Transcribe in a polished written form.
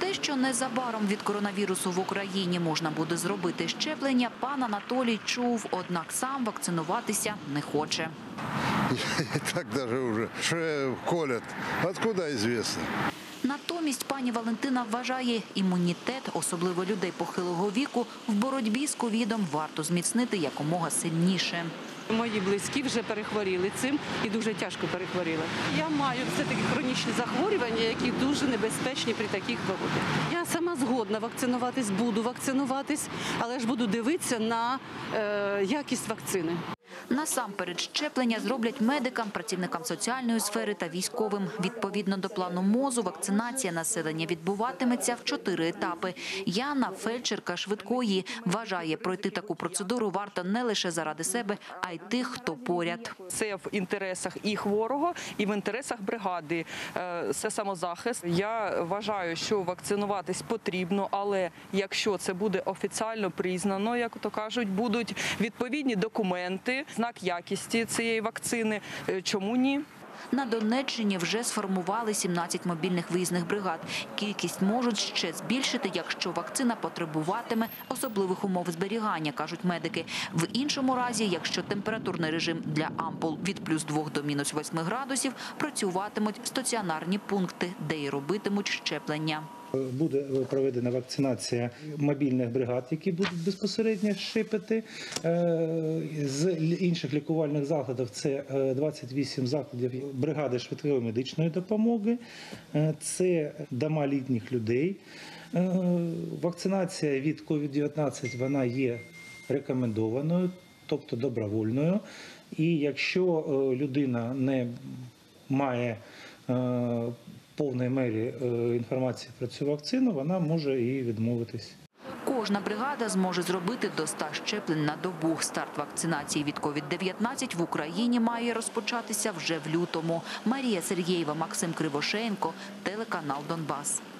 те, що незабаром від коронавірусу в Україні можна буде зробити щеплення, пан Анатолій чув, однак сам вакцинуватися не хоче. И так даже уже, что колят, откуда известно? Натомість пані Валентина вважає, імунітет, особливо людей похилого віку, в боротьбі з ковідом варто зміцнити якомога сильніше. Мої близькі вже перехворіли цим і дуже тяжко перехворіли. Я маю все-таки хронічні захворювання, які дуже небезпечні при таких погодах. Я сама згодна вакцинуватись, буду вакцинуватись, але ж буду дивитися на якість вакцини. Насамперед щеплення зроблять медикам, працівникам соціальної сфери та військовим. Відповідно до плану МОЗу, вакцинація населення відбуватиметься в 4 етапи. Яна, фельдшерка швидкої, вважає, пройти таку процедуру варто не лише заради себе, а й тих, хто поряд. Це в інтересах і хворого, і в інтересах бригади. Це самозахист. Я вважаю, що вакцинуватись потрібно, але якщо це буде офіційно признано, як то кажуть, будуть відповідні документи, знак якості цієї вакцини, чому ні? На Донеччині вже сформували 17 мобільних виїзних бригад. Кількість можуть ще збільшити, якщо вакцина потребуватиме особливих умов зберігання, кажуть медики. В іншому разі, якщо температурний режим для ампул від +2 до -8 градусів, працюватимуть стаціонарні пункти, де й робитимуть щеплення. Буде проведена вакцинація мобільних бригад, які будуть безпосередньо щепити. З інших лікувальних закладів це 28 закладів бригади швидкої медичної допомоги, це дома літніх людей. Вакцинація від COVID-19 вона є рекомендованою, тобто добровольною. І якщо людина не має повної мірі інформації про цю вакцину, вона може і відмовитись. Кожна бригада зможе зробити до 100 щеплень на добу. Старт вакцинації від COVID-19 в Україні має розпочатися вже в лютому. Марія Сергієва, Максим Кривошеєнко, телеканал «Донбас».